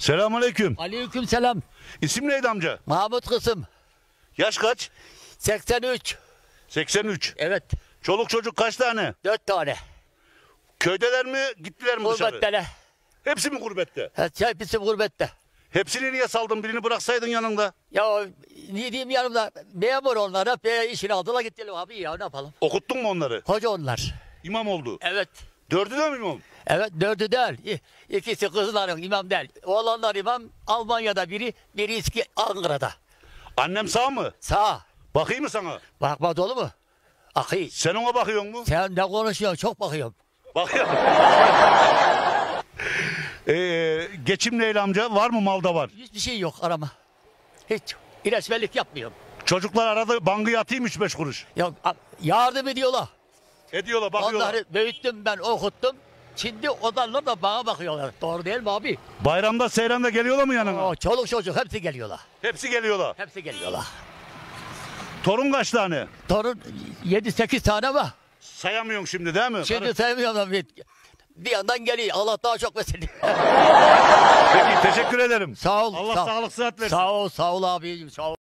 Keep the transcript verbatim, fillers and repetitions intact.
Selamünaleyküm. Aleykümselam. İsim neydi amca? Mahmut kızım. Yaş kaç? seksen üç. seksen üç. Evet. Çoluk çocuk kaç tane? dört tane. Köydeler mi gittiler mi dışarı? Gurbetteler. Hepsi mi gurbette? Hepsi gurbette. Hepsini niye saldın? Birini bıraksaydın yanında. Ya ne diyeyim yanımda memur onlar hep e, işini aldılar gittiler abi ya ne yapalım. Okuttun mu onları? Hoca onlar. İmam oldu. Evet. Dördü de mi imam? Evet dördü değil. İ- İkisi kızların imam değil. Oğlanlar imam Almanya'da biri, biri İski Ankara'da. Annem sağ mı? Sağ. Bakayım mı sana? Bakma dolu mu? Akı. Sen ona bakıyor mu? Sen ne konuşuyorsun? Çok bakıyorum. Bakıyorum. ee, geçim neyle amca? Var mı malda var? Hiçbir şey yok arama. Hiç. İlaçverlik yapmıyorum. Çocuklar arada bangı atayım üç beş kuruş. Yok a- yardım ediyorlar. Ediyorlar bakıyorlar. Onları büyüttüm ben okuttum. Şimdi odanlar da bana bakıyorlar. Doğru değil mi abi? Bayramda seyranda geliyorlar mı yanına? O çoluk çocuk hepsi geliyorlar. Hepsi geliyorlar. Hepsi geliyorlar. Torun kaç tane? Torun yedi sekiz tane var. Sayamıyorsun şimdi değil mi? Şimdi Karı- sevmiyorum bir, bir yandan geliyor. Allah daha çok versin. Peki teşekkür ederim. Sağ ol. Allah sağ, sağlık sıhhat versin. Sağ ol, sağ ol abi. Sağ ol.